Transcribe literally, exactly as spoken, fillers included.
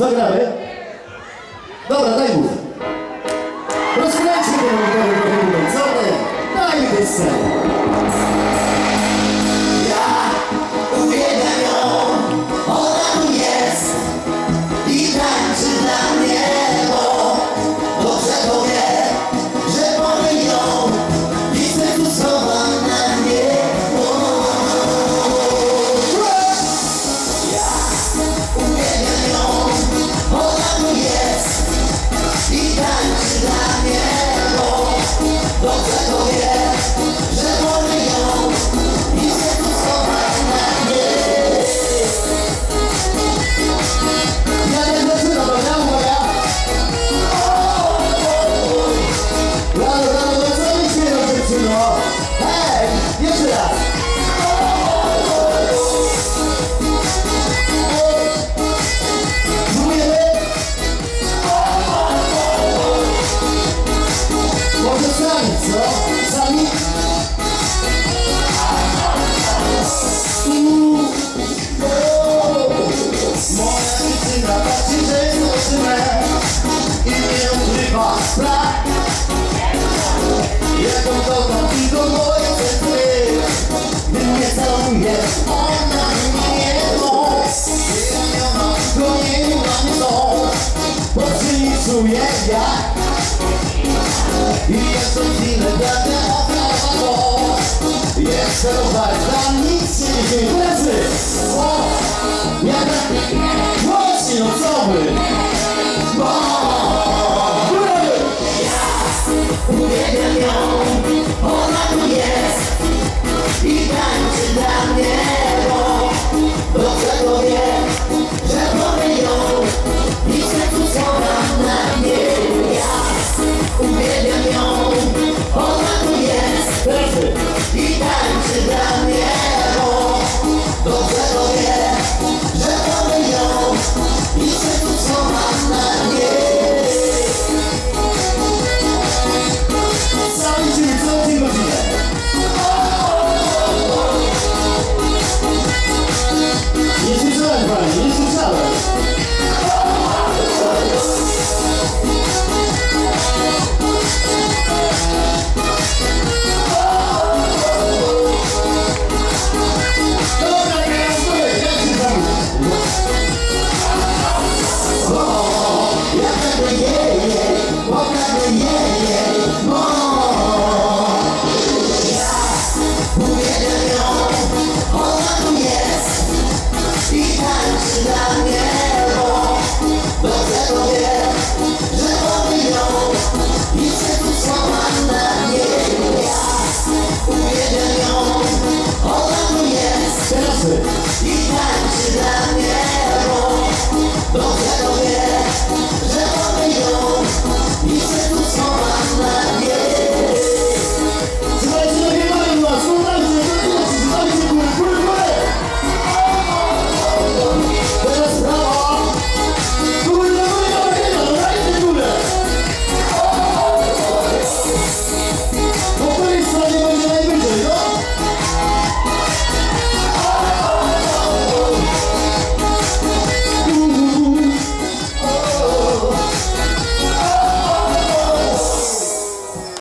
Co gramy? Dobra, daj mu. Rozkręćmy ten motor, co ty? Daj mi tę scenę. Ja uwielbiam ją, ona tu jest i tańczy dla mnie, bo dobrze to wie, że powiem ją i sercu słowa na mnie. Ja uwielbiam ją, ona tu jest i tańczy dla mnie, bo dobrze to wie, że powiem ją i sercu słowa na mnie. Ja nie zaczynam, dobra, moja. Rano, rano, no co mi śmieją, dziewczyno? Hej, jeszcze raz. Próbujemy? Może sami, co? Sami? Moja dziewczyna patrzy, że jest otrzymę i nie ukrywa spraw. Jaką kocham i do moje serce, gdy mnie całuje, ona mnie jedną. Wyjamiona, to nie ma mnie to, bo czyni czuję jak. I jeszcze chwilę będę ofiara go. Jeszcze rozwal, tam nic się nie dzieje. Leży! O! Ja tak... Właśnie, no co wy? Uwielbiam ją, ona tu jest i tańczy dla mnie, bo dobrze to wie, że powiem ją i sercu słowa na mnie. Ja uwielbiam ją, ona tu jest Leży! i tańczy dla mnie, bo dobrze to wie, że powiem ją i sercu słowa na mnie. Sami się co dzień godzinę. Nie słyszałem pani, nie słyszałem. Dobra, teraz wy, jak się tam? Ja będę jeje, bo będę jeje, bo ja uwielbiam ją, ona tu jest i tańczy dla mnie, bo dobrze to wie, że powiem ją i sercu słowa na mnie. Ja uwielbiam ją, ona tu jest Teraz wy. i tańczy dla